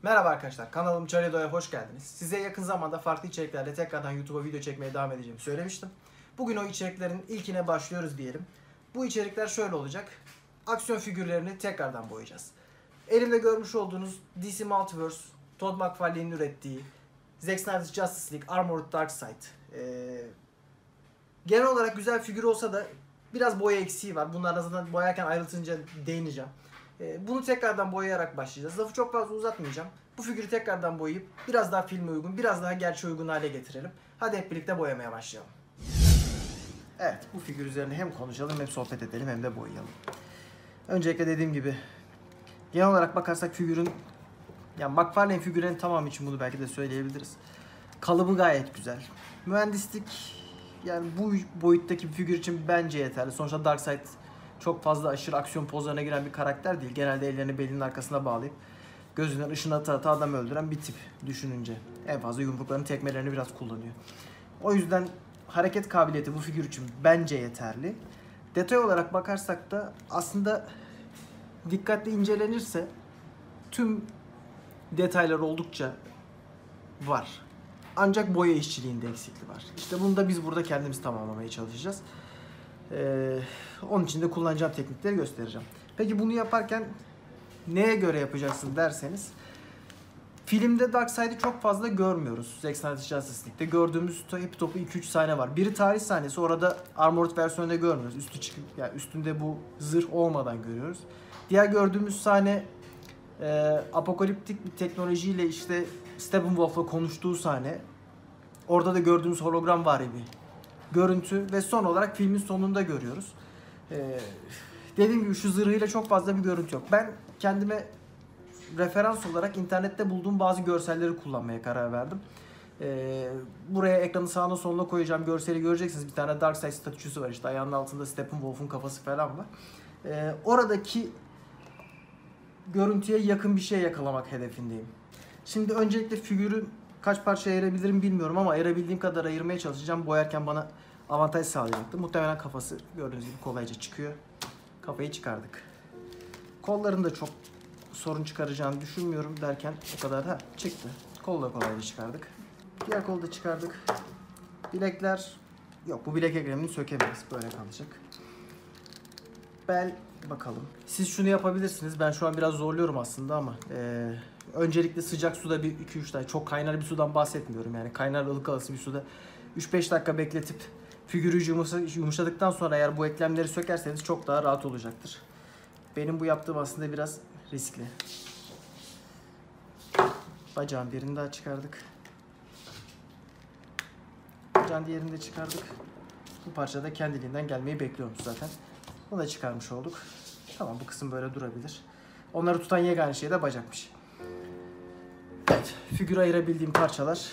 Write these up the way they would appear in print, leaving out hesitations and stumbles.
Merhaba arkadaşlar, kanalım Çaledo'ya hoş geldiniz. Size yakın zamanda farklı içeriklerle tekrardan YouTube'a video çekmeye devam edeceğimi söylemiştim. Bugün o içeriklerin ilkine başlıyoruz diyelim. Bu içerikler şöyle olacak. Aksiyon figürlerini tekrardan boyayacağız. Elimde görmüş olduğunuz DC Multiverse, Todd McFarlane'in ürettiği Zack Snyder's Justice League Armored Darkseid. Genel olarak güzel figür olsa da biraz boya eksiği var. Bunlardan zaten boyarken ayrıtınca değineceğim. Bunu tekrardan boyayarak başlayacağız. Lafı çok fazla uzatmayacağım. Bu figürü tekrardan boyayıp biraz daha filme uygun, biraz daha gerçeğe uygun hale getirelim. Hadi hep birlikte boyamaya başlayalım. Evet, bu figür üzerine hem konuşalım hem sohbet edelim hem de boyayalım. Öncelikle dediğim gibi genel olarak bakarsak figürün, yani McFarlane figürlerin tamamı için bunu belki de söyleyebiliriz. Kalıbı gayet güzel. Mühendislik, yani bu boyuttaki bir figür için bence yeterli. Sonuçta Darkseid çok fazla aşırı aksiyon pozlarına giren bir karakter değil. Genelde ellerini belinin arkasına bağlayıp gözünden ışın ata adamı öldüren bir tip düşününce. En fazla yumruklarını, tekmelerini biraz kullanıyor. O yüzden hareket kabiliyeti bu figür için bence yeterli. Detay olarak bakarsak da aslında dikkatli incelenirse tüm detaylar oldukça var. Ancak boya işçiliğinde eksikliği var. İşte bunu da biz burada kendimiz tamamlamaya çalışacağız. Onun için de kullanacağım teknikleri göstereceğim. Peki bunu yaparken neye göre yapacaksın derseniz, filmde Darkseid'i çok fazla görmüyoruz. Zack Snyder's Justice League'de gördüğümüz hep topu 2-3 sahne var. Biri tarih sahnesi, orada Armored versiyonunda görmüyoruz. Üstü çıkıp, yani üstünde bu zırh olmadan görüyoruz. Diğer gördüğümüz sahne apokaliptik bir teknolojiyle işte Steppenwolf'la konuştuğu sahne. Orada da gördüğümüz hologram var bir görüntü ve son olarak filmin sonunda görüyoruz. Dediğim gibi şu zırhıyla çok fazla bir görüntü yok. Ben kendime referans olarak internette bulduğum bazı görselleri kullanmaya karar verdim. Buraya ekranın sağına soluna koyacağım görseli göreceksiniz. Bir tane Darkseid statüsü var, işte ayağının altında Steppenwolf'un kafası falan var. Oradaki görüntüye yakın bir şey yakalamak hedefindeyim. Şimdi öncelikle figürün kaç parça ayırabilirim bilmiyorum ama ayırabildiğim kadar ayırmaya çalışacağım. Boyarken bana avantaj sağlayacaktır. Muhtemelen kafası gördüğünüz gibi kolayca çıkıyor. Kafayı çıkardık. Kolların da çok sorun çıkaracağını düşünmüyorum derken o kadar da çıktı. Kolu da kolayca çıkardık. Diğer kolu da çıkardık. Bilekler yok, bu bilek eklemini sökemeyiz. Böyle kalacak. Bel bakalım. Siz şunu yapabilirsiniz. Ben şu an biraz zorluyorum aslında ama öncelikle sıcak suda bir 2-3 dakika, çok kaynar bir sudan bahsetmiyorum. Yani kaynar ılık arası bir suda 3-5 dakika bekletip figürü yumuşadıktan sonra eğer bu eklemleri sökerseniz çok daha rahat olacaktır. Benim bu yaptığım aslında biraz riskli. Bacağın birini daha çıkardık. Bacağın diğerini de çıkardık. Bu parça da kendiliğinden gelmeyi bekliyormuş zaten. Bunu da çıkarmış olduk. Tamam, bu kısım böyle durabilir. Onları tutan yegane şey de bacakmış. Evet, figürü ayırabildiğim parçalar: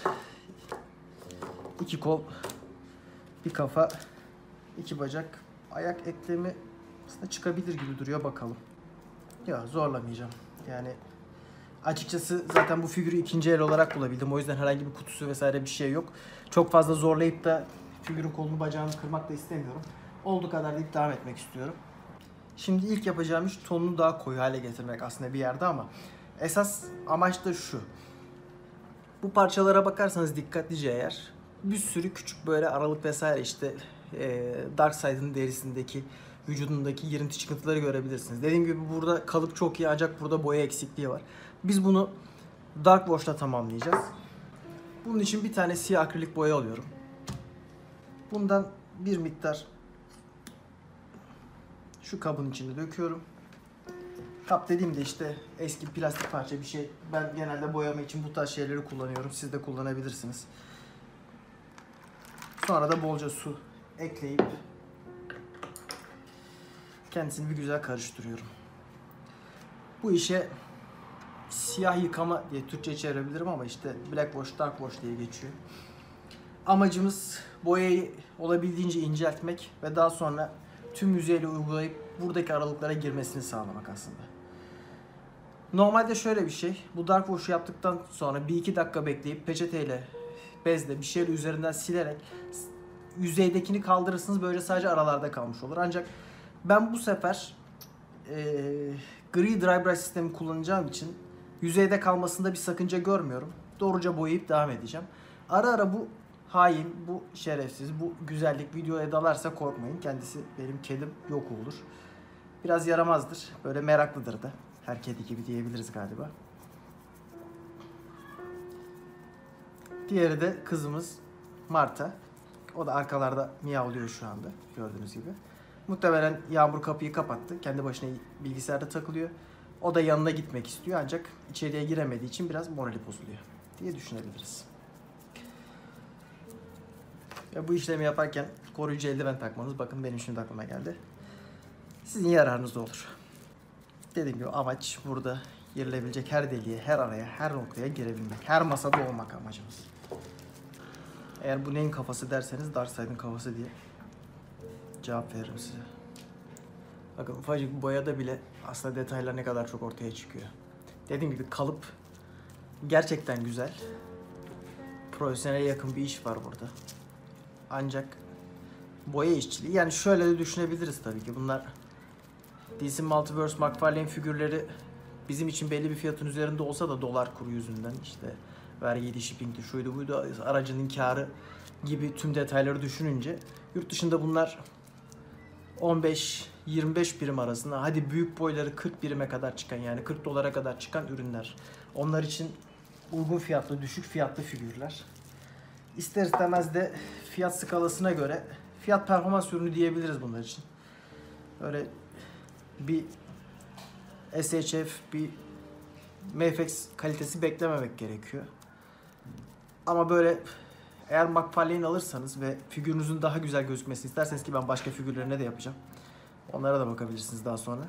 2 kol, bir kafa, 2 bacak, ayak eklemi aslında çıkabilir gibi duruyor, bakalım. Ya zorlamayacağım. Yani açıkçası zaten bu figürü ikinci el olarak bulabildim. O yüzden herhangi bir kutusu vesaire bir şey yok. Çok fazla zorlayıp da figürün kolunu bacağını kırmak da istemiyorum. Olduğu kadar deyip devam etmek istiyorum. Şimdi ilk yapacağım iş tonunu daha koyu hale getirmek aslında bir yerde ama esas amaç da şu. Bu parçalara bakarsanız dikkatlice eğer, bir sürü küçük böyle aralık vesaire, işte Darkseid'in derisindeki, vücudundaki girinti çıkıntıları görebilirsiniz. Dediğim gibi burada kalıp çok iyi ancak burada boya eksikliği var. Biz bunu Dark Wash'la tamamlayacağız. Bunun için bir tane siyah akrilik boya alıyorum. Bundan bir miktar şu kabın içine döküyorum. Kap dediğimde işte eski plastik parça bir şey. Ben genelde boyama için bu tarz şeyleri kullanıyorum. Siz de kullanabilirsiniz. Sonra da bolca su ekleyip kendisini bir güzel karıştırıyorum. Bu işe siyah yıkama diye Türkçe çevirebilirim ama işte Black Wash, Dark Wash diye geçiyor. Amacımız boyayı olabildiğince inceltmek ve daha sonra tüm yüzeyle uygulayıp buradaki aralıklara girmesini sağlamak aslında. Normalde şöyle bir şey, bu Dark Wash'u yaptıktan sonra 1-2 dakika bekleyip peçeteyle, bezle bir şeyle üzerinden silerek yüzeydekini kaldırırsınız, böyle sadece aralarda kalmış olur. Ancak ben bu sefer gri dry brush sistemi kullanacağım için yüzeyde kalmasında bir sakınca görmüyorum. Doğruca boyayıp devam edeceğim. Ara ara bu hain, bu şerefsiz, bu güzellik videoya dalarsa korkmayın. Kendisi benim kedim, yok olur. Biraz yaramazdır. Böyle meraklıdır da. Her kedi gibi diyebiliriz galiba. Diğeri de kızımız Marta. O da arkalarda miyavlıyor şu anda gördüğünüz gibi. Muhtemelen Yağmur kapıyı kapattı. Kendi başına bilgisayarda takılıyor. O da yanına gitmek istiyor ancak içeriye giremediği için biraz morali bozuluyor diye düşünebiliriz. Ve bu işlemi yaparken koruyucu eldiven takmanız, bakın benim şimdi aklıma geldi, sizin yararınız olur. Dediğim gibi amaç burada girilebilecek her deliğe, her araya, her noktaya girebilmek. Her masada olmak amacımız. Eğer bu neyin kafası derseniz Darkseid'in kafası diye cevap veririm size. Bakın ufacık boyada bile aslında detaylar ne kadar çok ortaya çıkıyor. Dediğim gibi kalıp gerçekten güzel. Profesyonele yakın bir iş var burada. Ancak boya işçiliği, yani şöyle de düşünebiliriz tabii ki. Bunlar DC Multiverse McFarlane figürleri bizim için belli bir fiyatın üzerinde olsa da dolar kuru yüzünden işte vergiydi, shippingdi, şuydu buydu, aracının karı gibi tüm detayları düşününce yurt dışında bunlar 15-25 birim arasında, hadi büyük boyları 40 birime kadar çıkan, yani 40 dolara kadar çıkan ürünler. Onlar için uygun fiyatlı, düşük fiyatlı figürler. İster istemez de fiyat skalasına göre fiyat performans ürünü diyebiliriz bunlar için. Öyle bir SHF, bir MFX kalitesi beklememek gerekiyor. Ama böyle eğer McFarlane alırsanız ve figürünüzün daha güzel gözükmesini isterseniz, ki ben başka figürlerine de yapacağım, onlara da bakabilirsiniz daha sonra.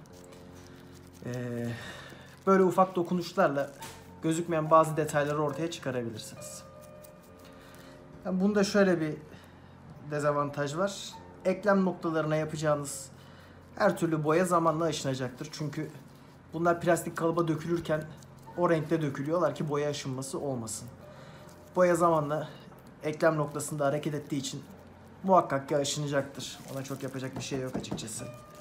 Böyle ufak dokunuşlarla gözükmeyen bazı detayları ortaya çıkarabilirsiniz. Yani bunda şöyle bir dezavantaj var. Eklem noktalarına yapacağınız her türlü boya zamanla aşınacaktır. Çünkü bunlar plastik kalıba dökülürken o renkte dökülüyorlar ki boya aşınması olmasın. Boya zamanla eklem noktasında hareket ettiği için muhakkak ki aşınacaktır. Ona çok yapacak bir şey yok açıkçası.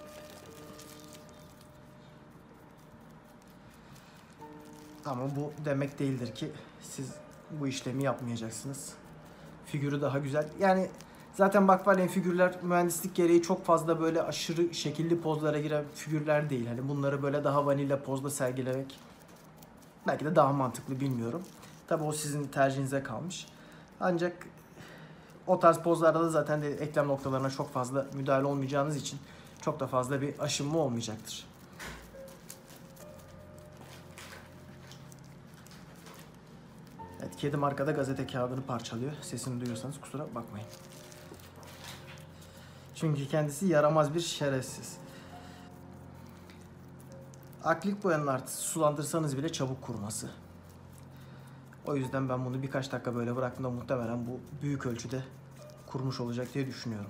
Ama bu demek değildir ki siz bu işlemi yapmayacaksınız. Figürü daha güzel. Yani zaten McFarlane figürler mühendislik gereği çok fazla böyle aşırı şekilli pozlara giren figürler değil. Hani bunları böyle daha vanilya pozda sergilemek belki de daha mantıklı, bilmiyorum. Tabii o sizin tercihinize kalmış. Ancak o tarz pozlarda da zaten de eklem noktalarına çok fazla müdahale olmayacağınız için çok da fazla bir aşınma olmayacaktır. Evet, kedim arkada gazete kağıdını parçalıyor. Sesini duyuyorsanız kusura bakmayın. Çünkü kendisi yaramaz bir şerefsiz. Akrilik boyanın artısı sulandırsanız bile çabuk kuruması. O yüzden ben bunu birkaç dakika böyle bıraktığımda muhtemelen bu büyük ölçüde kurumuş olacak diye düşünüyorum.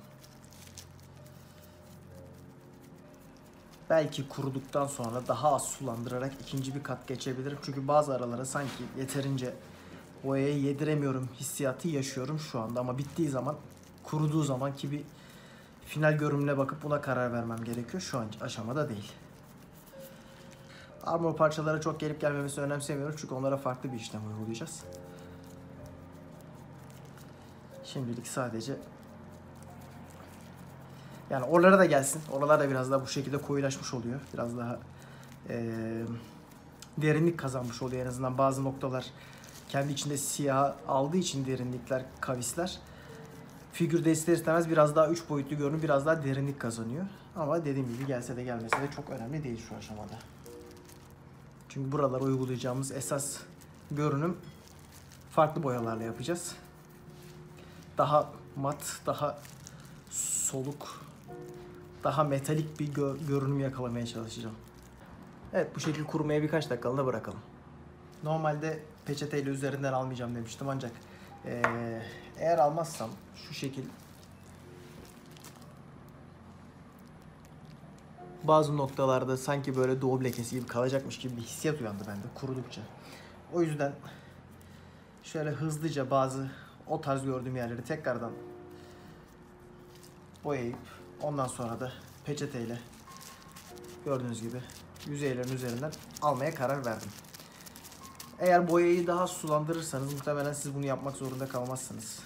Belki kuruduktan sonra daha az sulandırarak ikinci bir kat geçebilirim. Çünkü bazı aralara sanki yeterince boyayı yediremiyorum hissiyatı yaşıyorum şu anda. Ama bittiği zaman, kuruduğu zamanki bir final görünümüne bakıp buna karar vermem gerekiyor. Şu an aşamada değil. Armor parçalara çok gelip gelmemesini önemsemiyorum. Çünkü onlara farklı bir işlem uygulayacağız. Şimdilik sadece, yani oralara da gelsin. Oralar da biraz daha bu şekilde koyulaşmış oluyor. Biraz daha derinlik kazanmış oluyor en azından. Bazı noktalar kendi içinde siyah aldığı için derinlikler, kavisler. Figürde ister istemez biraz daha 3 boyutlu görünüm, biraz daha derinlik kazanıyor. Ama dediğim gibi gelse de gelmese de çok önemli değil şu aşamada. Çünkü buralara uygulayacağımız esas görünüm farklı boyalarla yapacağız. Daha mat, daha soluk, daha metalik bir görünüm yakalamaya çalışacağım. Evet, bu şekilde kurumaya birkaç dakikalığına bırakalım. Normalde peçeteyle üzerinden almayacağım demiştim ancak eğer almazsam şu şekil bazı noktalarda sanki böyle doğu lekesi gibi kalacakmış gibi bir hissiyat uyandı bende kurudukça. O yüzden şöyle hızlıca bazı o tarz gördüğüm yerleri tekrardan boyayıp ondan sonra da peçeteyle gördüğünüz gibi yüzeylerin üzerinden almaya karar verdim. Eğer boyayı daha sulandırırsanız muhtemelen siz bunu yapmak zorunda kalmazsınız.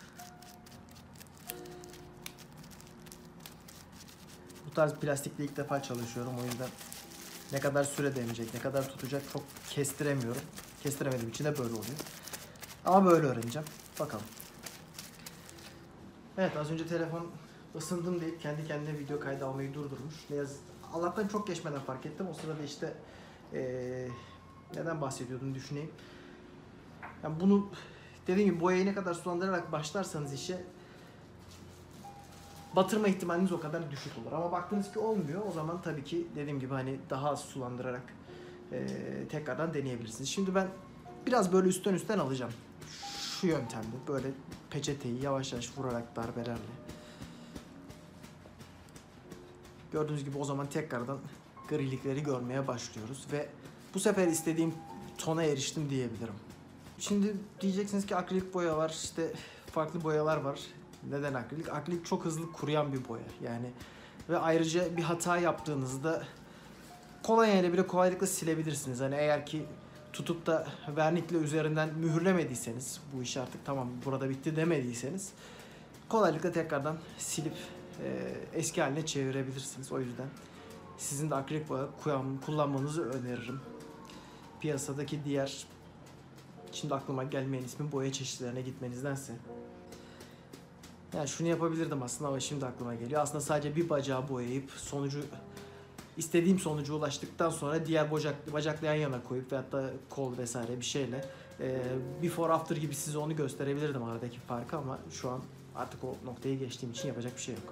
Bu tarz plastikle ilk defa çalışıyorum, o yüzden ne kadar süre demeyecek, ne kadar tutacak çok kestiremiyorum. Kestiremediğim için de böyle oluyor. Ama böyle öğreneceğim. Bakalım. Evet, az önce telefon ısındım deyip kendi kendine video kaydı almayı durdurmuş. Allah'tan çok geçmeden fark ettim. O sırada işte neden bahsediyordum düşüneyim. Yani bunu dediğim gibi boyayı ne kadar sulandırarak başlarsanız işe batırma ihtimaliniz o kadar düşük olur. Ama baktınız ki olmuyor, o zaman tabii ki dediğim gibi hani daha az sulandırarak tekrardan deneyebilirsiniz. Şimdi ben biraz böyle üstten alacağım. Şu yöntemde böyle peçeteyi yavaş yavaş vurarak darbelerle. Gördüğünüz gibi o zaman tekrardan grilikleri görmeye başlıyoruz ve bu sefer istediğim tona eriştim diyebilirim. Şimdi diyeceksiniz ki akrilik boya var, işte farklı boyalar var. Neden akrilik? Akrilik çok hızlı kuruyan bir boya. Yani ve ayrıca bir hata yaptığınızda kolonya ile bile kolaylıkla silebilirsiniz. Hani eğer ki tutup da vernikle üzerinden mühürlemediyseniz, bu iş artık tamam burada bitti demediyseniz kolaylıkla tekrardan silip eski haline çevirebilirsiniz. O yüzden sizin de akrilik boya kullanmanızı öneririm. Piyasadaki diğer, şimdi aklıma gelmeyen ismi, boya çeşitlerine gitmenizdense. Yani şunu yapabilirdim aslında ama şimdi aklıma geliyor. Aslında sadece bir bacağı boyayıp istediğim sonuca ulaştıktan sonra diğer bacakla yan yana koyup veyahut da kol vesaire bir şeyle before after gibi size onu gösterebilirdim aradaki farkı, ama şu an artık o noktayı geçtiğim için yapacak bir şey yok.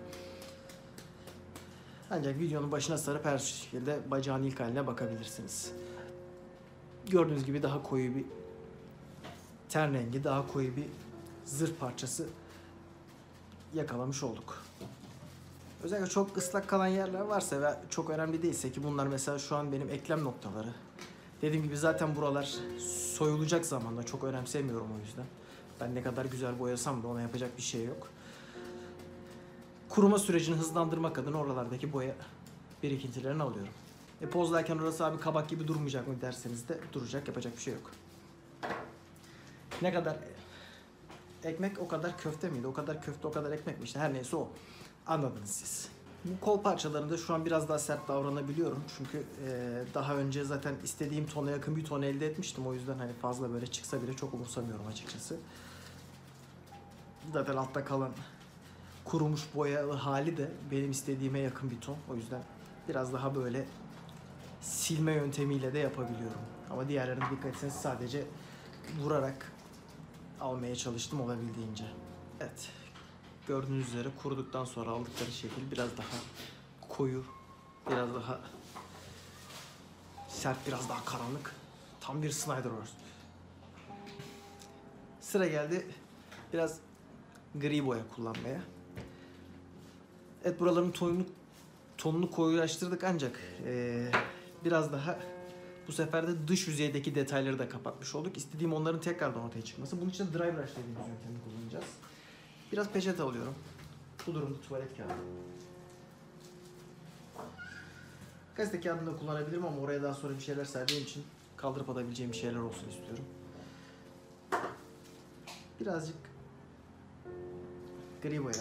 Ancak videonun başına sarıp her şekilde bacağın ilk haline bakabilirsiniz. Gördüğünüz gibi daha koyu bir ten rengi, daha koyu bir zırh parçası yakalamış olduk. Özellikle çok ıslak kalan yerler varsa ve çok önemli değilse, ki bunlar mesela şu an benim eklem noktaları. Dediğim gibi zaten buralar soyulacak zamanla, çok önemsemiyorum o yüzden. Ben ne kadar güzel boyasam da ona yapacak bir şey yok. Kuruma sürecini hızlandırmak adına oralardaki boya birikintilerini alıyorum. Pozlarken orası abi kabak gibi durmayacak mı derseniz de duracak, yapacak bir şey yok. Ne kadar ekmek o kadar köfte miydi? O kadar köfte o kadar ekmek mi? İşte her neyse o. Anladınız siz. Bu kol parçalarında şu an biraz daha sert davranabiliyorum. Çünkü daha önce zaten istediğim tona yakın bir ton elde etmiştim. O yüzden hani fazla böyle çıksa bile çok umursamıyorum açıkçası. Zaten altta kalan kurumuş boyalı hali de benim istediğime yakın bir ton. O yüzden biraz daha böyle silme yöntemiyle de yapabiliyorum. Ama diğerlerine dikkat etseniz sadece vurarak almaya çalıştım olabildiğince. Evet. Gördüğünüz üzere kuruduktan sonra aldıkları şekil biraz daha koyu, biraz daha sert, biraz daha karanlık. Tam bir Snyderverse. Sıra geldi biraz gri boya kullanmaya. Evet, buraların tonunu koyulaştırdık ancak biraz daha bu sefer de dış yüzeydeki detayları da kapatmış olduk. İstediğim onların tekrardan ortaya çıkması. Bunun için de dry brush dediğimiz yöntemi kullanacağız. Biraz peçete alıyorum. Bu durumda tuvalet kağıdı. Gazete kağıdını da kullanabilirim ama oraya daha sonra bir şeyler serdiğim için kaldırıp atabileceğim bir şeyler olsun istiyorum. Birazcık gri boya.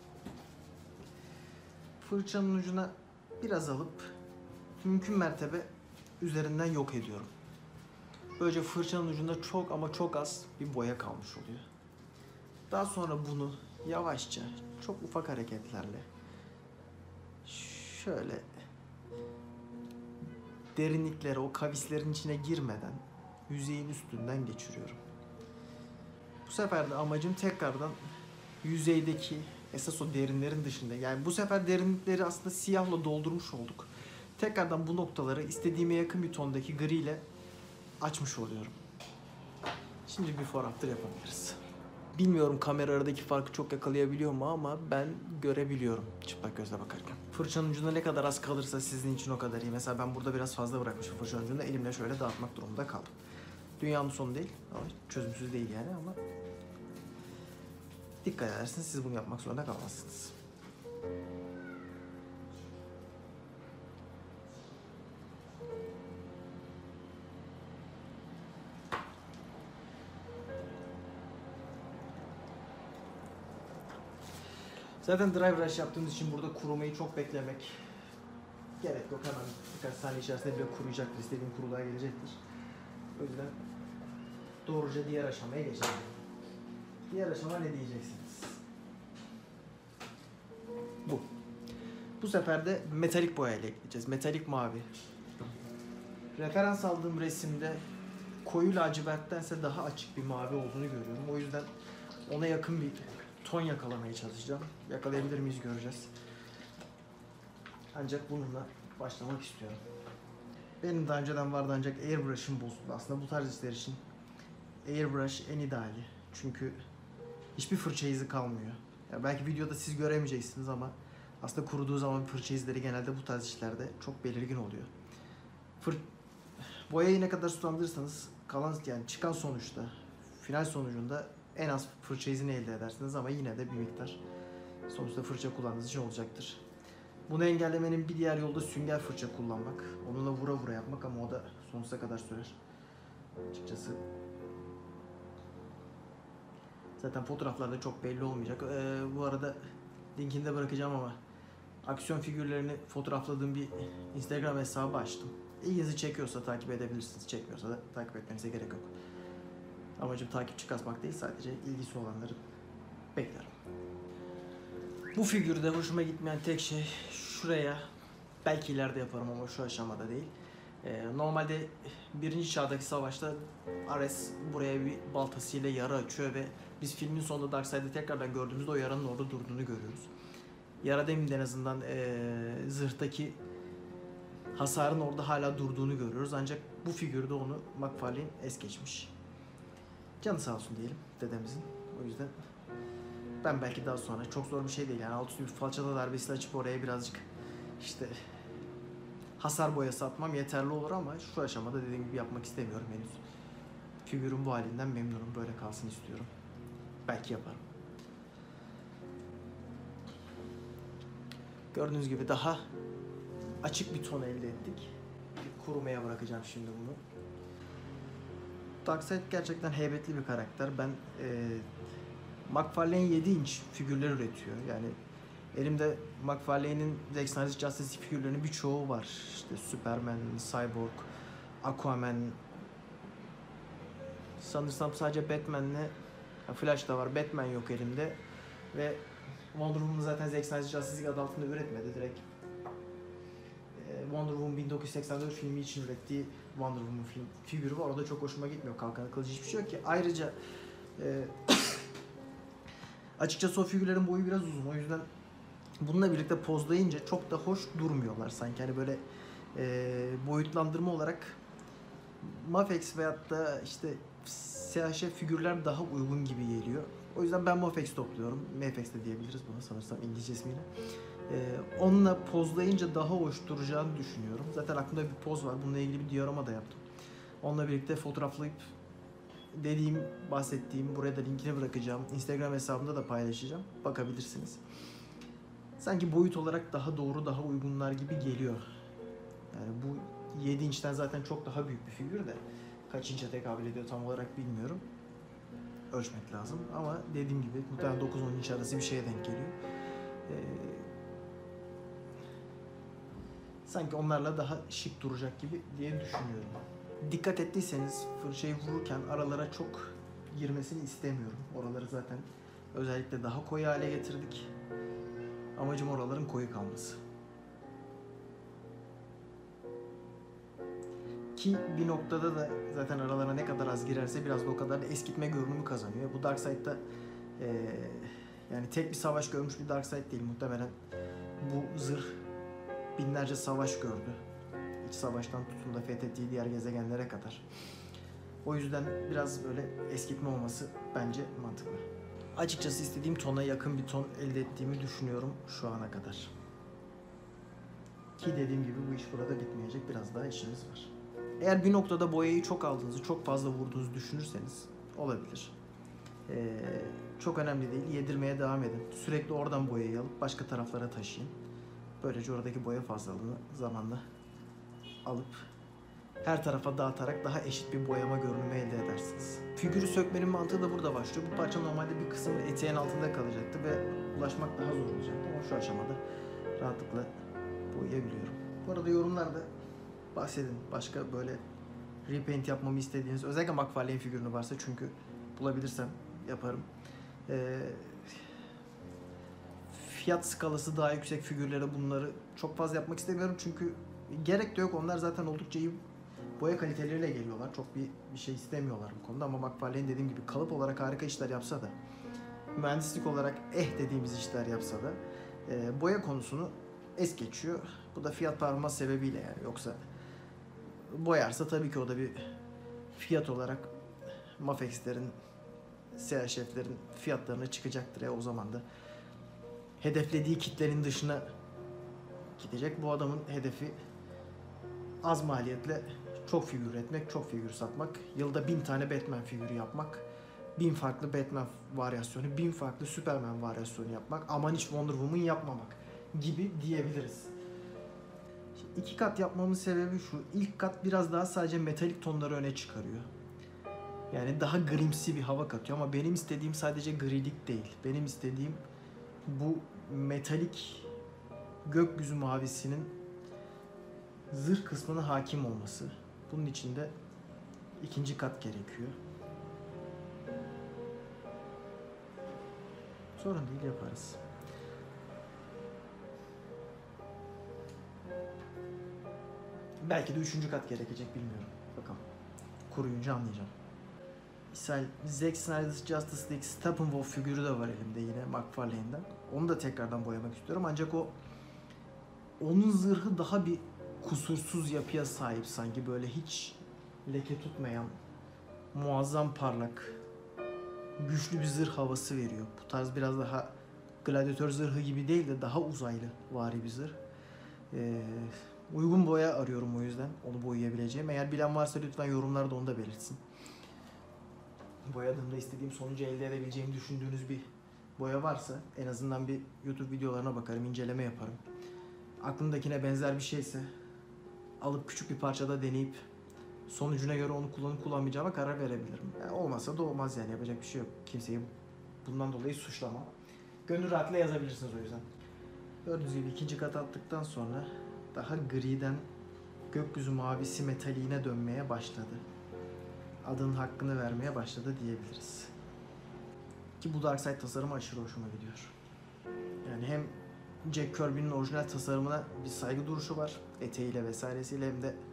Fırçanın ucuna biraz alıp mümkün mertebe üzerinden yok ediyorum. Böylece fırçanın ucunda çok ama çok az bir boya kalmış oluyor. Daha sonra bunu yavaşça, çok ufak hareketlerle şöyle derinliklere, o kavislerin içine girmeden yüzeyin üstünden geçiriyorum. Bu sefer de amacım tekrardan yüzeydeki esas o derinlerin dışında, yani bu sefer derinlikleri aslında siyahla doldurmuş olduk. Tekrardan bu noktaları istediğime yakın bir tondaki gri ile açmış oluyorum. Şimdi before after yapabiliriz. Bilmiyorum kamera aradaki farkı çok yakalayabiliyor mu ama ben görebiliyorum çıplak gözle bakarken. Fırçanın ucunda ne kadar az kalırsa sizin için o kadar iyi. Mesela ben burada biraz fazla bırakmışım fırçanın ucunda, elimle şöyle dağıtmak durumunda kaldım. Dünyanın sonu değil ama çözümsüz değil yani, ama dikkat ederseniz siz bunu yapmak zorunda kalmazsınız. Zaten dry brush yaptığımız için burada kurumayı çok beklemek gerek yok. Hemen birkaç saniye içerisinde bile kuruyacaktır. İstediğim kuruluğa gelecektir. O yüzden doğruca diğer aşamaya geçelim. Diğer aşama ne diyeceksiniz? Bu. Bu sefer de metalik boya ile ekleyeceğiz. Metalik mavi. Referans aldığım resimde koyu laciverttense daha açık bir mavi olduğunu görüyorum. O yüzden ona yakın bir ton yakalamaya çalışacağım. Yakalayabilir miyiz göreceğiz. Ancak bununla başlamak istiyorum. Benim daha önceden vardı ancak airbrush'ım bozuldu. Aslında bu tarz işler için airbrush en ideali. Çünkü hiçbir fırça izi kalmıyor. Ya belki videoda siz göremeyeceksiniz ama aslında kuruduğu zaman fırça izleri genelde bu tarz işlerde çok belirgin oluyor. Boyayı ne kadar sulandırırsanız kalan yani çıkan sonuçta final sonucunda en az fırça izini elde edersiniz ama yine de bir miktar sonuçta fırça kullandığınız için olacaktır. Bunu engellemenin bir diğer yolu da sünger fırça kullanmak. Onunla vura vura yapmak ama o da sonsuza kadar sürer. Açıkçası zaten fotoğraflarda çok belli olmayacak. Bu arada linkini de bırakacağım ama aksiyon figürlerini fotoğrafladığım bir Instagram hesabı açtım. İlginizi çekiyorsa takip edebilirsiniz. Çekmiyorsa da takip etmenize gerek yok. Amacım takipçi kasmak değil, sadece ilgisi olanları beklerim. Bu figürde hoşuma gitmeyen tek şey şuraya, belki ileride yaparım ama şu aşamada değil. Normalde 1. Çağ'daki savaşta Ares buraya bir baltasıyla yara açıyor ve biz filmin sonunda Darkseid'i tekrardan gördüğümüzde o yaranın orada durduğunu görüyoruz. Yara demeyeyim de en azından zırhtaki hasarın orada hala durduğunu görüyoruz. Ancak bu figürde onu McFarlane es geçmiş. Canı sağ olsun diyelim dedemizin. O yüzden ben belki daha sonra, çok zor bir şey değil yani, altüstü bir falçata darbesiyle açıp oraya birazcık işte hasar boyası atmam yeterli olur ama şu aşamada dediğim gibi yapmak istemiyorum henüz. Figürün bu halinden memnunum, böyle kalsın istiyorum. Belki yaparım. Gördüğünüz gibi daha açık bir ton elde ettik. Kurumaya bırakacağım şimdi bunu. Darkseid gerçekten heybetli bir karakter. Ben McFarlane 7 inç figürler üretiyor. Yani elimde McFarlane'in Zack Snyder Justice figürlerinin birçoğu var. İşte Superman, Cyborg, Aquaman. Sanırsam sadece Batman'le Flash da var. Batman yok elimde. Ve Wonder Woman'ı zaten Zack Snyder Justice adı altında üretmedi. Direkt Wonder Woman 1984 filmi için ürettiği Wonder Woman figürü var. Orada çok hoşuma gitmiyor. Kalkanı kılıcı hiçbir şey yok ki. Ayrıca açıkçası o figürlerin boyu biraz uzun. O yüzden bununla birlikte pozlayınca çok da hoş durmuyorlar sanki. Hani böyle boyutlandırma olarak Mafex veyahut da işte SHF figürler daha uygun gibi geliyor. O yüzden ben Mafex topluyorum. Mafex de diyebiliriz buna sanırsam İngilizce ismiyle. Onunla pozlayınca daha hoş duracağını düşünüyorum. Zaten aklımda bir poz var. Bununla ilgili bir diorama da yaptım. Onunla birlikte fotoğraflayıp bahsettiğim, buraya da linkini bırakacağım. Instagram hesabımda da paylaşacağım. Bakabilirsiniz. Sanki boyut olarak daha doğru, daha uygunlar gibi geliyor. Yani bu 7 inçten zaten çok daha büyük bir figür de kaç inçe tekabül ediyor tam olarak bilmiyorum. Ölçmek lazım ama dediğim gibi muhtemelen 9-10 inç arası bir şeye denk geliyor. Sanki onlarla daha şık duracak gibi diye düşünüyorum. Dikkat ettiyseniz fırçayı vururken aralara çok girmesini istemiyorum. Oraları zaten özellikle daha koyu hale getirdik. Amacım oraların koyu kalması. Ki bir noktada da zaten aralara ne kadar az girerse biraz da o kadar da eskitme görünümü kazanıyor. Bu Darkseid'da yani tek bir savaş görmüş bir Darkseid değil. Muhtemelen bu zırh binlerce savaş gördü. İç savaştan tutun da fethettiği diğer gezegenlere kadar. O yüzden biraz böyle eskitme olması bence mantıklı. Açıkçası istediğim tona yakın bir ton elde ettiğimi düşünüyorum şu ana kadar. Ki dediğim gibi bu iş burada bitmeyecek. Biraz daha işimiz var. Eğer bir noktada boyayı çok aldığınızı, çok fazla vurduğunuzu düşünürseniz olabilir. Çok önemli değil. Yedirmeye devam edin. Sürekli oradan boyayı alıp başka taraflara taşıyın. Böylece oradaki boya fazlalığını zamanla alıp her tarafa dağıtarak daha eşit bir boyama görünümü elde edersiniz. Figürü sökmenin mantığı da burada başlıyor. Bu parça normalde bir kısmı eteğin altında kalacaktı ve ulaşmak daha zor olacaktı ama şu aşamada rahatlıkla boyayabiliyorum. Bu arada yorumlarda bahsedin. Başka böyle repaint yapmamı istediğiniz, özellikle McFarlane figürünü varsa, çünkü bulabilirsem yaparım. Fiyat skalası daha yüksek figürlere bunları çok fazla yapmak istemiyorum çünkü gerek de yok. Onlar zaten oldukça iyi boya kaliteleriyle geliyorlar. Çok bir şey istemiyorlar bu konuda ama McFarlane dediğim gibi kalıp olarak harika işler yapsa da, mühendislik olarak dediğimiz işler yapsa da boya konusunu es geçiyor. Bu da fiyat performans sebebiyle yani. Yoksa boyarsa tabii ki o da bir fiyat olarak Mafex'lerin, CHF'lerin fiyatlarına çıkacaktır. O zaman da hedeflediği kitlenin dışına gidecek. Bu adamın hedefi az maliyetle çok figür üretmek, çok figür satmak. Yılda 1000 tane Batman figürü yapmak. 1000 farklı Batman varyasyonu, 1000 farklı Superman varyasyonu yapmak. Aman hiç Wonder Woman yapmamak gibi diyebiliriz. Şimdi 2 kat yapmamın sebebi şu. İlk kat biraz daha sadece metalik tonları öne çıkarıyor. Yani daha grimsi bir hava katıyor ama benim istediğim sadece grilik değil. Benim istediğim bu metalik gökyüzü mavisinin zırh kısmına hakim olması. Bunun için de 2. kat gerekiyor. Sorun değil, yaparız. Belki de 3. kat gerekecek, bilmiyorum. Bakalım. Kuruyunca anlayacağım. Misal Zack Snyder's Justice League Steppenwolf figürü de var elimde yine McFarlane'den. Onu da tekrardan boyamak istiyorum. Ancak onun zırhı daha bir kusursuz yapıya sahip sanki. Böyle hiç leke tutmayan, muazzam parlak, güçlü bir zırh havası veriyor. Bu tarz biraz daha gladyatör zırhı gibi değil de daha uzaylı vari bir zırh. Uygun boya arıyorum o yüzden. Onu boyayabileceğim. Eğer bilen varsa lütfen yorumlarda onu da belirtsin. Boyadığımda istediğim sonucu elde edebileceğimi düşündüğünüz bir boya varsa en azından bir YouTube videolarına bakarım, inceleme yaparım. Aklımdakine benzer bir şeyse alıp küçük bir parçada deneyip sonucuna göre onu kullanıp kullanmayacağıma karar verebilirim. Yani olmazsa da olmaz, yani yapacak bir şey yok. Kimseyi bundan dolayı suçlamam. Gönül rahatlığıyla yazabilirsiniz o yüzden. Gördüğünüz gibi 2. kat attıktan sonra daha griden gökyüzü mavisi metaliğine dönmeye başladı. Adının hakkını vermeye başladı diyebiliriz. Ki bu Darkseid tasarımı aşırı hoşuma gidiyor. Yani hem Jack Kirby'nin orijinal tasarımına bir saygı duruşu var, eteğiyle vesairesiyle, hem de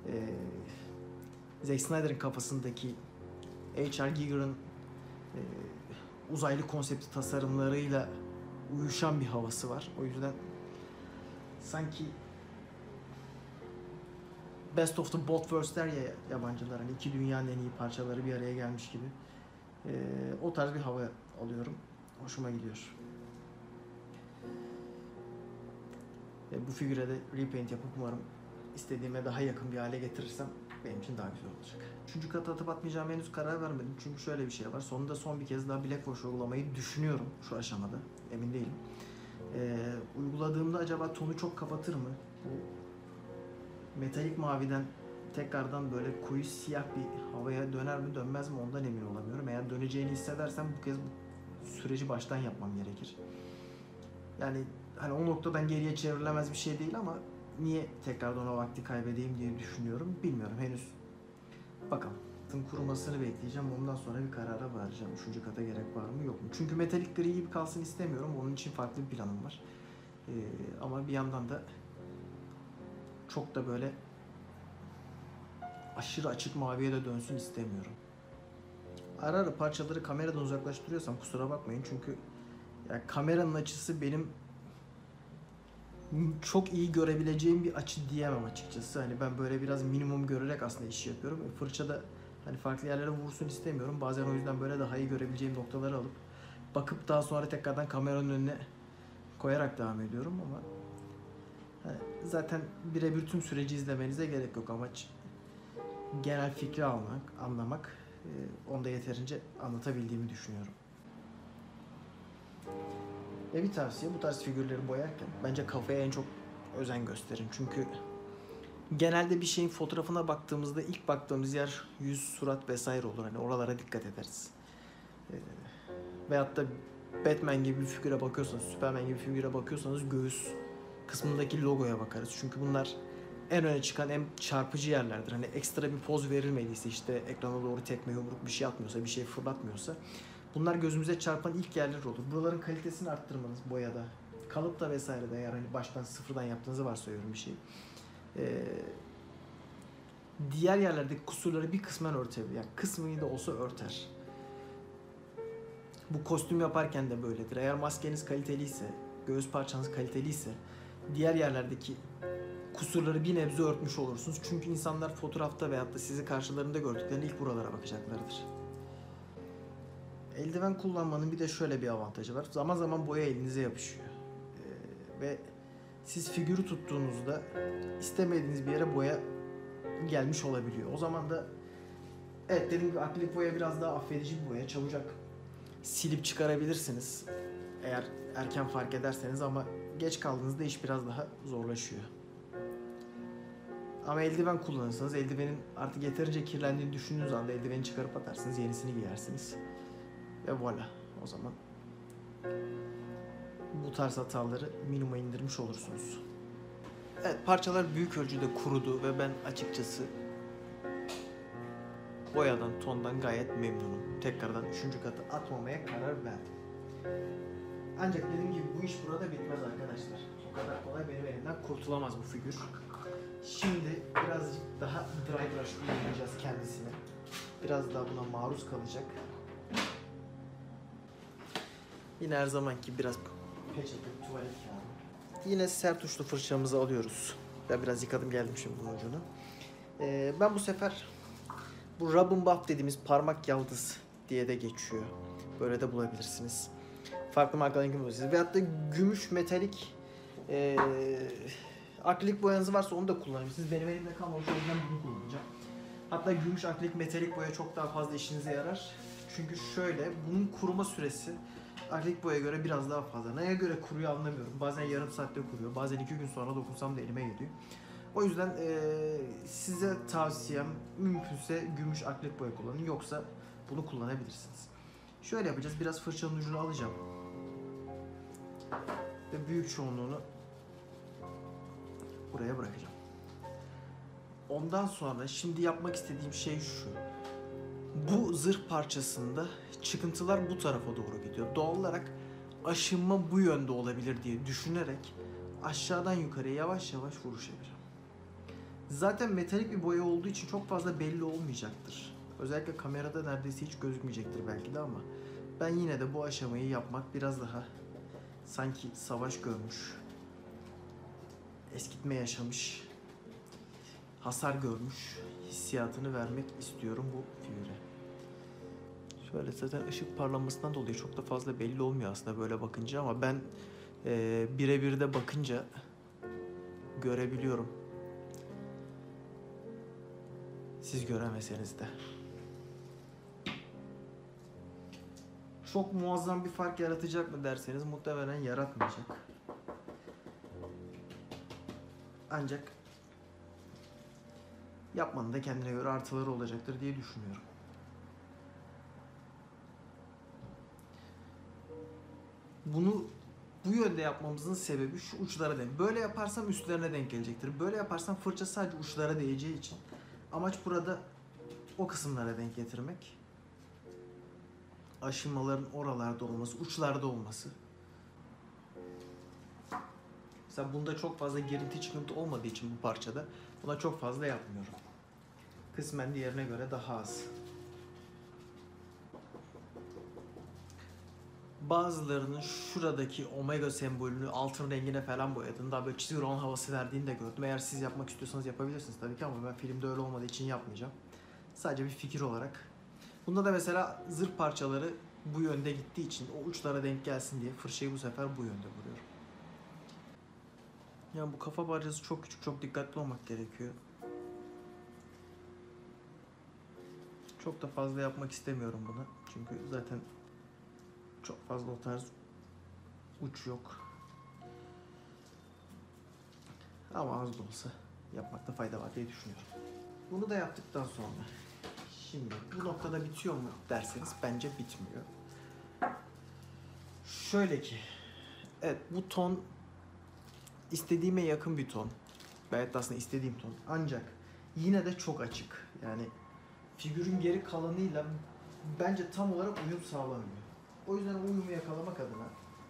Zack Snyder'ın kafasındaki H.R. Giger'ın uzaylı konsepti tasarımlarıyla uyuşan bir havası var. O yüzden sanki Best of the Both Worlds der ya yabancılar, hani iki dünyanın en iyi parçaları bir araya gelmiş gibi. O tarz bir hava alıyorum. Hoşuma gidiyor. Bu figüre de repaint yapıp umarım istediğime daha yakın bir hale getirirsem benim için daha güzel olacak. 3. kata atıp atmayacağım henüz karar vermedim. Çünkü şöyle bir şey var. Sonunda son bir kez daha Black Wash uygulamayı düşünüyorum şu aşamada. Emin değilim. Uyguladığımda acaba tonu çok kapatır mı? Bu metalik maviden tekrardan böyle koyu siyah bir havaya döner mi dönmez mi ondan emin olamıyorum. Eğer döneceğini hissedersem bu kez bu süreci baştan yapmam gerekir. Yani hani o noktadan geriye çevrilemez bir şey değil ama niye tekrardan o vakti kaybedeyim diye düşünüyorum. Bilmiyorum henüz. Bakalım. Kurumasını bekleyeceğim. Ondan sonra bir karara varacağım. 3. kata gerek var mı yok mu? Çünkü metalik gri gibi kalsın istemiyorum. Onun için farklı bir planım var. Ama bir yandan da çok da böyle aşırı açık maviye de dönsün istemiyorum. Ara ara parçaları kameradan uzaklaştırıyorsam kusura bakmayın. Çünkü yani kameranın açısı benim çok iyi görebileceğim bir açı diyemem açıkçası. Hani ben böyle biraz minimum görerek aslında iş yapıyorum. Fırçada hani farklı yerlere vursun istemiyorum. Bazen o yüzden böyle daha iyi görebileceğim noktaları alıp bakıp daha sonra tekrardan kameranın önüne koyarak devam ediyorum ama zaten birebir tüm süreci izlemenize gerek yok. Amaç genel fikri almak, anlamak. Onu da yeterince anlatabildiğimi düşünüyorum. Ve bir tavsiye, bu tarz figürleri boyarken bence kafaya en çok özen gösterin. Çünkü Genelde bir şeyin fotoğrafına baktığımızda ilk baktığımız yer yüz, surat vesaire olur. Hani oralara dikkat ederiz. Ee, Veyahut da Batman gibi bir figüre bakıyorsanız, Superman gibi bir figüre bakıyorsanız göğüs kısmındaki logoya bakarız. Çünkü bunlar en öne çıkan, en çarpıcı yerlerdir. Hani ekstra bir poz verilmediyse, işte ekrana doğru tekme yumruk bir şey atmıyorsa, bir şey fırlatmıyorsa bunlar gözümüze çarpan ilk yerler olur. Buraların kalitesini arttırmanız boyada, kalıpta vesaire de, eğer hani baştan sıfırdan yaptığınızı varsayıyorum bir şey. Diğer yerlerdeki kusurları bir kısmen örtebilir. Yani kısmını da olsa örter. Bu kostüm yaparken de böyledir. Eğer maskeniz kaliteliyse, göğüs parçanız kaliteliyse diğer yerlerdeki kusurları bir nebze örtmüş olursunuz. Çünkü insanlar fotoğrafta veyahut da sizi karşılarında gördüklerinde ilk buralara bakacaklardır. Eldiven kullanmanın bir de şöyle bir avantajı var. Zaman zaman boya elinize yapışıyor. Ve siz figürü tuttuğunuzda istemediğiniz bir yere boya gelmiş olabiliyor. O zaman da evet, dediğim gibi akrilik boya biraz daha affedici bir boya. Çabucak silip çıkarabilirsiniz. Eğer erken fark ederseniz, ama geç kaldığınızda iş biraz daha zorlaşıyor. Ama eldiven kullanırsanız eldivenin artık yeterince kirlendiğini düşündüğünüz anda eldiveni çıkarıp atarsınız, yenisini giyersiniz. Ve voilà, o zaman bu tarz hataları minimuma indirmiş olursunuz. Evet, parçalar büyük ölçüde kurudu ve ben açıkçası boyadan, tondan gayet memnunum. Tekrardan 3. katı atmamaya karar verdim. Ancak dediğim gibi bu iş burada bitmez arkadaşlar. O kadar kolay benim elimden kurtulamaz bu figür. Şimdi birazcık daha dry brush kullanacağız kendisine. Biraz daha buna maruz kalacak. Yine her zamanki biraz peçete, tuvalet kağıdı. Yine sert uçlu fırçamızı alıyoruz. Ben biraz yıkadım geldim şimdi bunun ucunu. Ben bu sefer bu Rub'n'Buff dediğimiz parmak yaldız diye de geçiyor. Böyle de bulabilirsiniz. Farklı markaların bulabilirsiniz. Veyahut da gümüş metalik akrilik boyanız varsa onu da kullanabilirsiniz. Benim elimde kalmamış, o yüzden bunu kullanacağım. Hatta gümüş akrilik metalik boya çok daha fazla işinize yarar. Çünkü şöyle, bunun kuruma süresi akrilik boyaya göre biraz daha fazla. Neye göre kuruyor anlamıyorum. Bazen yarım saatte kuruyor. Bazen 2 gün sonra dokunsam da elime geliyor. O yüzden size tavsiyem mümkünse gümüş akrilik boya kullanın. Yoksa bunu kullanabilirsiniz. Şöyle yapacağız. Biraz fırçanın ucunu alacağım. Ve büyük çoğunluğunu buraya bırakacağım. Ondan sonra şimdi yapmak istediğim şey şu. Bu zırh parçasında çıkıntılar bu tarafa doğru gidiyor. Doğal olarak aşınma bu yönde olabilir diye düşünerek aşağıdan yukarıya yavaş yavaş vuruş yapacağım. Zaten metalik bir boya olduğu için çok fazla belli olmayacaktır. Özellikle kamerada neredeyse hiç gözükmeyecektir belki de, ama ben yine de bu aşamayı yapmak, biraz daha sanki savaş görmüş, eskitme yaşamış, hasar görmüş hissiyatını vermek istiyorum bu figüre. Şöyle zaten ışık parlamasından dolayı çok da fazla belli olmuyor aslında böyle bakınca, ama ben birebir de bakınca görebiliyorum. Siz göremeseniz de. Çok muazzam bir fark yaratacak mı derseniz muhtemelen yaratmayacak. Ancak yapmanın da kendine göre artıları olacaktır diye düşünüyorum. Bunu bu yönde yapmamızın sebebi şu: uçlara denk. Böyle yaparsam üstlerine denk gelecektir. Böyle yaparsam fırça sadece uçlara değeceği için amaç burada o kısımlara denk getirmek. Aşınmaların oralarda olması, uçlarda olması. Mesela bunda çok fazla girinti çıkıntı olmadığı için bu parçada buna çok fazla yapmıyorum. Kısmen diğerine göre daha az. Bazılarının şuradaki omega sembolünü altın rengine falan boyadığını, daha böyle çizgi roman havası verdiğini de gördüm. Eğer siz yapmak istiyorsanız yapabilirsiniz tabii ki, ama ben filmde öyle olmadığı için yapmayacağım. Sadece bir fikir olarak. Bunda da mesela zırh parçaları bu yönde gittiği için o uçlara denk gelsin diye fırçayı bu sefer bu yönde vuruyorum. Yani bu kafa parçası çok küçük, çok dikkatli olmak gerekiyor. Çok da fazla yapmak istemiyorum bunu. Çünkü zaten çok fazla o tarz uç yok. Ama az da olsa yapmakta fayda var diye düşünüyorum. Bunu da yaptıktan sonra şimdi bu noktada bitiyor mu derseniz bence bitmiyor. Şöyle ki evet, bu ton istediğime yakın bir ton. Gayet aslında istediğim ton. Ancak yine de çok açık. Yani figürün geri kalanıyla bence tam olarak uyum sağlamıyor. O yüzden uyumu yakalamak adına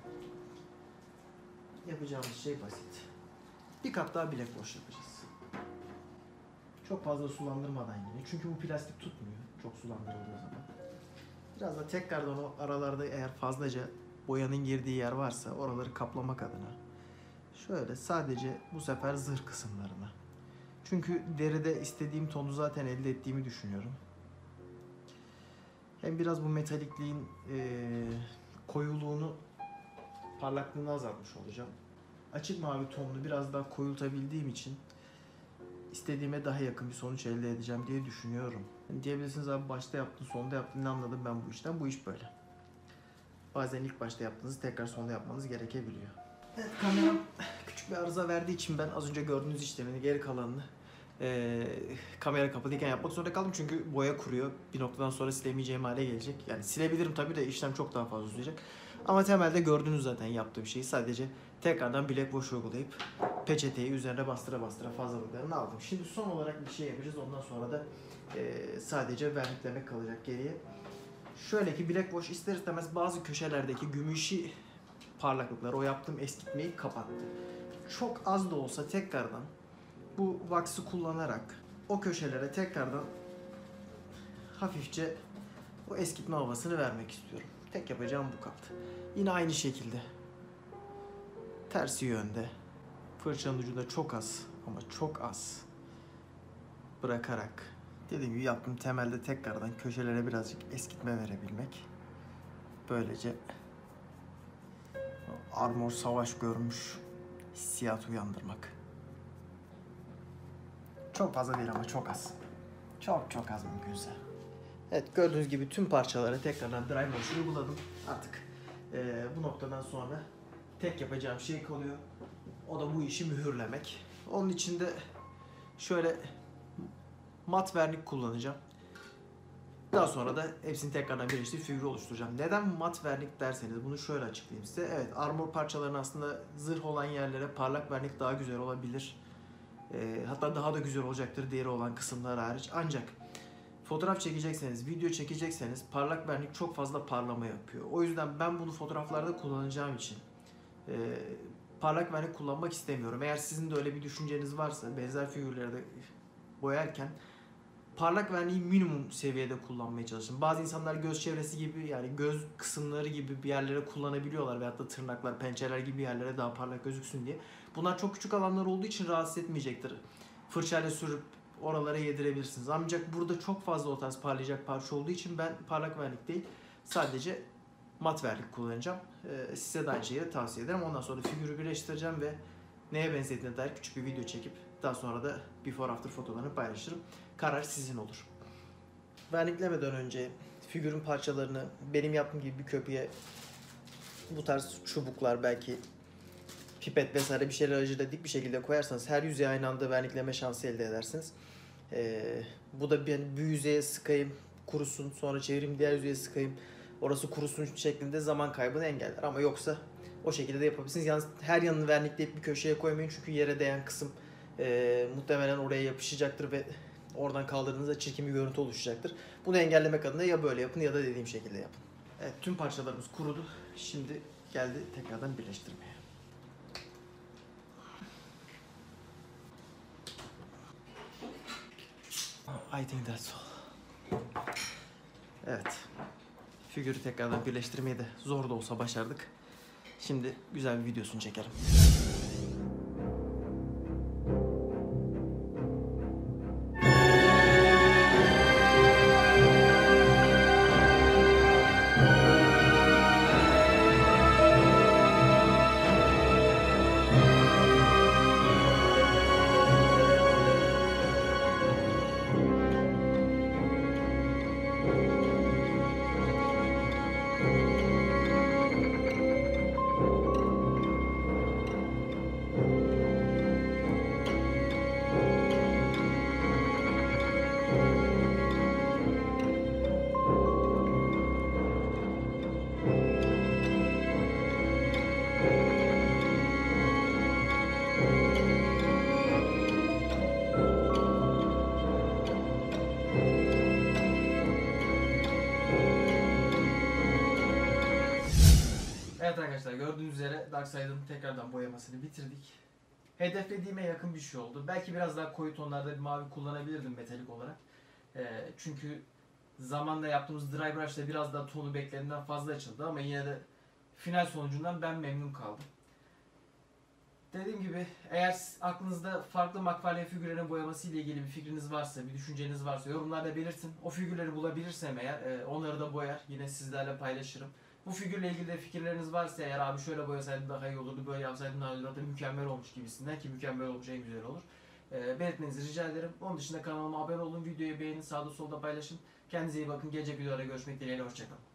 yapacağımız şey basit. Bir kat daha bilek boş yapacağız. Çok fazla sulandırmadan yine. Çünkü bu plastik tutmuyor çok sulandırıldığı zaman. Biraz da tekrardan o aralarda eğer fazlaca boyanın girdiği yer varsa oraları kaplamak adına şöyle sadece bu sefer zırh kısımlarına. Çünkü deride istediğim tonu zaten elde ettiğimi düşünüyorum. Hem biraz bu metalikliğin koyuluğunu, parlaklığını azaltmış olacağım. Açık mavi tonunu biraz daha koyultabildiğim için istediğime daha yakın bir sonuç elde edeceğim diye düşünüyorum. Yani diyebilirsiniz abi başta yaptın, sonda yaptın, ne anladım ben bu işten? Bu iş böyle. Bazen ilk başta yaptığınızı tekrar sonda yapmanız gerekebiliyor. Evet, kameram küçük bir arıza verdiği için ben az önce gördüğünüz işlemini, geri kalanını kamera kapalıyken yapmak zorunda kaldım çünkü boya kuruyor. Bir noktadan sonra silemeyeceğim hale gelecek. Yani silebilirim tabii de işlem çok daha fazla uzayacak. Ama temelde gördüğünüz zaten yaptığım şeyi sadece tekrardan bilek wash uygulayıp peçeteyi üzerine bastıra bastıra fazlalıklarını aldım. Şimdi son olarak bir şey yapacağız. Ondan sonra da sadece verniklemek kalacak geriye. Şöyle ki bilek wash ister istemez bazı köşelerdeki gümüşi parlaklıkları, o yaptığım eskitmeyi kapattı. Çok az da olsa tekrardan bu wax'ı kullanarak o köşelere tekrardan hafifçe o eskitme havasını vermek istiyorum. Tek yapacağım bu kaldı. Yine aynı şekilde tersi yönde fırçanın ucunda çok az ama çok az bırakarak dediğim gibi yaptığım temelde tekrardan köşelere birazcık eskitme verebilmek. Böylece Armor savaş görmüş hissiyat uyandırmak. Çok fazla değil ama çok az. Çok az mümkünse. Evet, gördüğünüz gibi tüm parçalara tekrardan dry wash uyguladım. Artık bu noktadan sonra tek yapacağım şey kalıyor. O da bu işi mühürlemek. Onun için de şöyle mat vernik kullanacağım. Daha sonra da hepsini tekrardan birleştirip figürü oluşturacağım. Neden mat vernik derseniz bunu şöyle açıklayayım size. Evet, armor parçalarının aslında zırh olan yerlere parlak vernik daha güzel olabilir. Hatta daha da güzel olacaktır diğeri olan kısımlar hariç. Ancak fotoğraf çekecekseniz, video çekecekseniz parlak vernik çok fazla parlama yapıyor. O yüzden ben bunu fotoğraflarda kullanacağım için parlak vernik kullanmak istemiyorum. Eğer sizin de öyle bir düşünceniz varsa benzer figürlerde boyarken parlak verniği minimum seviyede kullanmaya çalışın. Bazı insanlar göz çevresi gibi, yani göz kısımları gibi bir yerlere kullanabiliyorlar veyahut da tırnaklar, pençeler gibi yerlere daha parlak gözüksün diye. Bunlar çok küçük alanlar olduğu için rahatsız etmeyecektir. Fırçayla sürüp oralara yedirebilirsiniz. Ancak burada çok fazla o tarz parlayacak parça olduğu için ben parlak vernik değil, sadece mat vernik kullanacağım. Size de aynı şeyi tavsiye ederim. Ondan sonra figürü birleştireceğim ve neye benzediğine dair küçük bir video çekip daha sonra da before after fotolarını paylaşırım. Karar sizin olur. Verniklemeden önce figürün parçalarını benim yaptığım gibi bir köpüğe bu tarz çubuklar, belki pipet vesaire bir şeyler aracılığıyla dik bir şekilde koyarsanız her yüzeye aynı anda vernikleme şansı elde edersiniz. Bu da bir yüzeye sıkayım, kurusun, sonra çevireyim, diğer yüzeye sıkayım, orası kurusun şeklinde zaman kaybını engeller. Ama yoksa o şekilde de yapabilirsiniz. Yalnız her yanını vernikleyip bir köşeye koymayın çünkü yere değen kısım muhtemelen oraya yapışacaktır ve oradan kaldırdığınızda çirkin bir görüntü oluşacaktır. Bunu engellemek adına ya böyle yapın ya da dediğim şekilde yapın. Evet, tüm parçalarımız kurudu. Şimdi geldi tekrardan birleştirmeye. I think that's all. Evet. Figürü tekrardan birleştirmeyi de zor da olsa başardık. Şimdi güzel bir videosunu çekelim. Evet arkadaşlar, gördüğünüz üzere Darkseid'ın tekrardan boyamasını bitirdik. Hedeflediğime yakın bir şey oldu. Belki biraz daha koyu tonlarda bir mavi kullanabilirdim metalik olarak. Çünkü zamanla yaptığımız dry brush'ta biraz daha tonu beklediğimden fazla açıldı ama yine de final sonucundan ben memnun kaldım. Dediğim gibi, eğer aklınızda farklı McFarlane figürlerin boyaması ile ilgili bir fikriniz varsa, bir düşünceniz varsa yorumlarda belirtin. O figürleri bulabilirsem eğer onları da boyar, yine sizlerle paylaşırım. Bu figürle ilgili de fikirleriniz varsa eğer, abi şöyle boyasaydım daha iyi olurdu, böyle yapsaydım daha iyi olurdu, mükemmel olmuş gibisinden, ki mükemmel olmuş en güzel olur. Belirtmenizi rica ederim. Onun dışında kanalıma abone olun, videoyu beğenin, sağda solda paylaşın. Kendinize iyi bakın. Gelecek videolarda görüşmek dileğiyle. Hoşçakalın.